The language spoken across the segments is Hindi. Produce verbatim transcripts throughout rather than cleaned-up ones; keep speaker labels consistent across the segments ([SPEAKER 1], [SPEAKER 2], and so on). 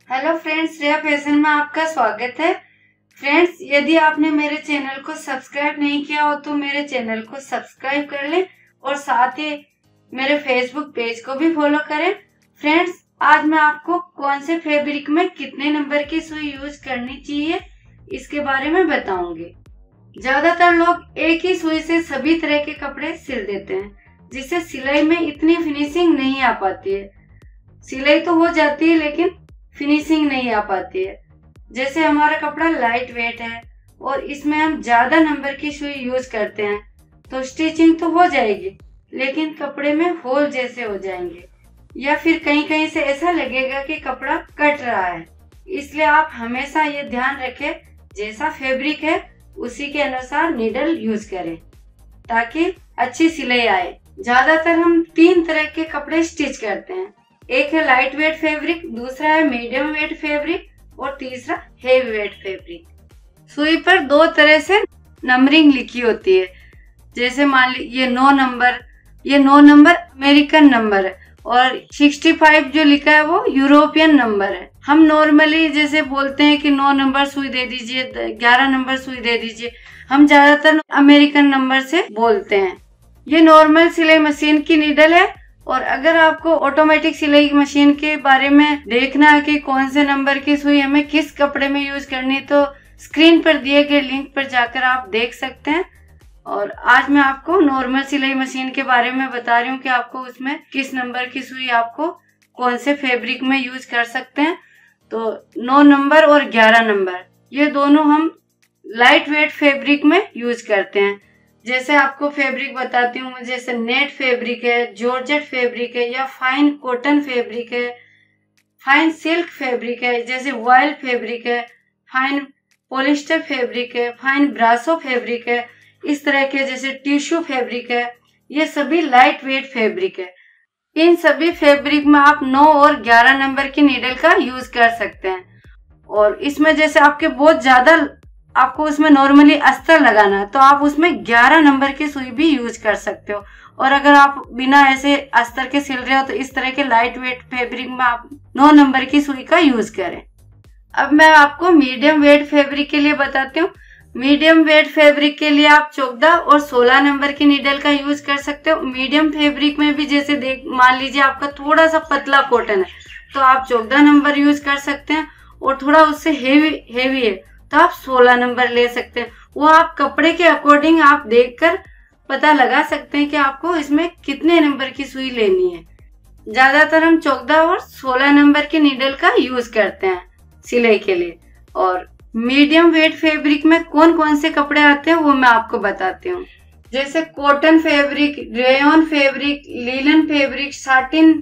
[SPEAKER 1] हेलो फ्रेंड्स, श्रेया फैशन में आपका स्वागत है। फ्रेंड्स, यदि आपने मेरे चैनल को सब्सक्राइब नहीं किया हो तो मेरे चैनल को सब्सक्राइब कर लें और साथ ही मेरे फेसबुक पेज को भी फॉलो करें। फ्रेंड्स, आज मैं आपको कौन से फैब्रिक में कितने नंबर की सुई यूज करनी चाहिए इसके बारे में बताऊंगी। ज्यादातर लोग एक ही सुई से सभी तरह के कपड़े सिल देते हैं, जिससे सिलाई में इतनी फिनिशिंग नहीं आ पाती है। सिलाई तो हो जाती है लेकिन फिनिशिंग नहीं आ पाती है। जैसे हमारा कपड़ा लाइट वेट है और इसमें हम ज्यादा नंबर की सुई यूज करते हैं तो स्टिचिंग तो हो जाएगी लेकिन कपड़े में होल जैसे हो जाएंगे या फिर कहीं कहीं से ऐसा लगेगा कि कपड़ा कट रहा है। इसलिए आप हमेशा ये ध्यान रखें, जैसा फैब्रिक है उसी के अनुसार नीडल यूज करें ताकि अच्छी सिलाई आए। ज्यादातर हम तीन तरह के कपड़े स्टिच करते हैं, एक है लाइट वेट फैब्रिक, दूसरा है मीडियम वेट फैब्रिक और तीसरा हेवी वेट फैब्रिक। सुई पर दो तरह से नंबरिंग लिखी होती है। जैसे मान ली ये नौ नंबर, ये नौ नंबर अमेरिकन नंबर है और पैंसठ जो लिखा है वो यूरोपियन नंबर है। हम नॉर्मली जैसे बोलते हैं कि नौ नंबर सुई दे दीजिए, ग्यारह नंबर सुई दे दीजिए, हम ज्यादातर अमेरिकन नंबर से बोलते हैं। ये नॉर्मल सिलाई मशीन की नीडल है और अगर आपको ऑटोमेटिक सिलाई मशीन के बारे में देखना है कि कौन से नंबर की सुई हमें किस कपड़े में यूज करनी, तो स्क्रीन पर दिए गए लिंक पर जाकर आप देख सकते हैं। और आज मैं आपको नॉर्मल सिलाई मशीन के बारे में बता रही हूँ कि आपको उसमें किस नंबर की सुई आपको कौन से फैब्रिक में यूज कर सकते हैं। तो नौ नंबर और ग्यारह नंबर ये दोनों हम लाइट वेट फैब्रिक में यूज करते हैं। जैसे आपको फैब्रिक बताती हूँ, जैसे नेट फैब्रिक है, जॉर्जेट फैब्रिक है या फाइन कॉटन फैब्रिक है, फाइन सिल्क फैब्रिक है, जैसे वॉयल फैब्रिक है, फाइन पॉलिस्टर फैब्रिक है, फाइन ब्रासो फैब्रिक है, इस तरह के जैसे टिश्यू फैब्रिक है, ये सभी लाइट वेट फैब्रिक है। इन सभी फैब्रिक में आप नौ और ग्यारह नंबर की नीडल का यूज कर सकते हैं। और इसमें जैसे आपके बहुत ज्यादा आपको उसमें नॉर्मली अस्तर लगाना है तो आप उसमें ग्यारह नंबर की सुई भी यूज कर सकते हो। और अगर आप बिना ऐसे अस्तर के सिल रहे हो तो इस तरह के लाइट वेट फैब्रिक में आप नौ नंबर की सुई का यूज करें। अब मैं आपको मीडियम वेट फैब्रिक के लिए बताती हूँ। मीडियम वेट फैब्रिक के लिए आप चौदह और सोलह नंबर की नीडल का यूज कर सकते हो। मीडियम फैब्रिक में भी जैसे देख मान लीजिए आपका थोड़ा सा पतला कॉटन है तो आप चौदह नंबर यूज कर सकते हैं और थोड़ा उससे हेवी हेवी है तो आप सोलह नंबर ले सकते हैं। वो आप कपड़े के अकॉर्डिंग आप देखकर पता लगा सकते हैं कि आपको इसमें कितने नंबर की सुई लेनी है। ज्यादातर हम चौदह और सोलह नंबर की नीडल का यूज करते हैं सिलाई के लिए। और मीडियम वेट फैब्रिक में कौन कौन से कपड़े आते हैं वो मैं आपको बताती हूँ। जैसे cotton fabric, rayon fabric, linen fabric, satin,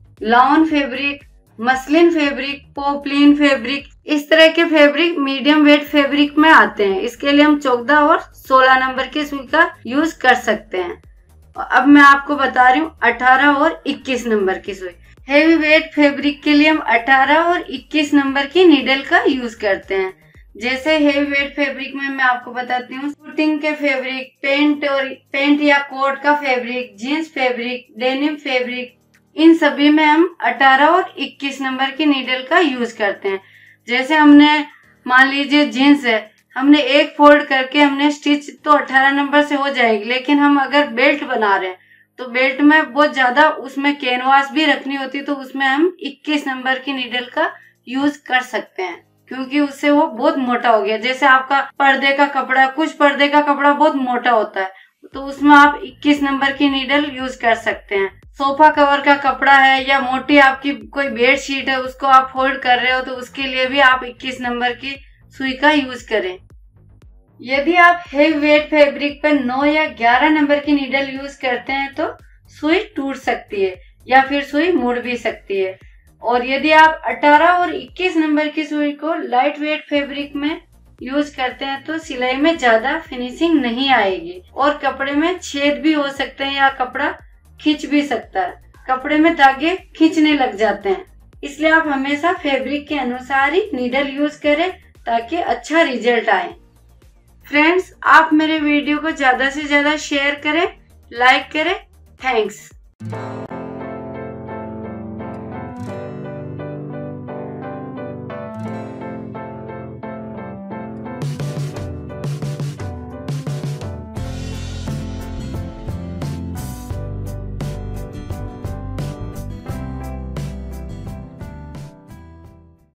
[SPEAKER 1] lawn fabric, muslin fabric, poplin fabric, इस तरह के फैब्रिक मीडियम वेट फैब्रिक में आते हैं। इसके लिए हम चौदह और सोलह नंबर की सुई का यूज कर सकते हैं। अब मैं आपको बता रही हूँ अठारह और इक्कीस नंबर की सुई। हेवी वेट फैब्रिक के लिए हम अठारह और इक्कीस नंबर की नीडल का यूज करते हैं। जैसे हेवी वेट फैब्रिक में मैं आपको बताती हूँ शूटिंग के फैब्रिक, पेंट और पेंट या कोट का fabric, jeans fabric, denim fabric, इन सभी में हम अठारह और इक्कीस नंबर की नीडल का यूज करते हैं। जैसे हमने मान लीजिए जीन्स है, हमने एक फोल्ड करके हमने स्टिच तो अठारह नंबर से हो जाएगी, लेकिन हम अगर बेल्ट बना रहे हैं तो बेल्ट में बहुत ज्यादा उसमें कैनवास भी रखनी होती है तो उसमें हम इक्कीस नंबर की नीडल का यूज कर सकते हैं क्योंकि उससे वो बहुत मोटा हो गया। जैसे आपका पर्दे का कपड़ा, कुछ पर्दे का कपड़ा बहुत मोटा होता है तो उसमें आप इक्कीस नंबर की नीडल यूज कर सकते हैं। सोफा कवर का कपड़ा है या मोटी आपकी कोई बेड शीट है उसको आप फोल्ड कर रहे हो तो उसके लिए भी आप इक्कीस नंबर की सुई का यूज करें। यदि आप हेवी वेट फैब्रिक पर नौ या ग्यारह नंबर की नीडल यूज करते हैं तो सुई टूट सकती है या फिर सुई मुड़ भी सकती है। और यदि आप अठारह और इक्कीस नंबर की सुई को लाइट वेट फैब्रिक में यूज करते हैं तो सिलाई में ज्यादा फिनिशिंग नहीं आएगी और कपड़े में छेद भी हो सकते हैं या कपड़ा खींच भी सकता है, कपड़े में धागे खींचने लग जाते हैं। इसलिए आप हमेशा फैब्रिक के अनुसार ही नीडल यूज करें ताकि अच्छा रिजल्ट आए। फ्रेंड्स, आप मेरे वीडियो को ज्यादा से ज्यादा शेयर करें, लाइक करें। थैंक्स।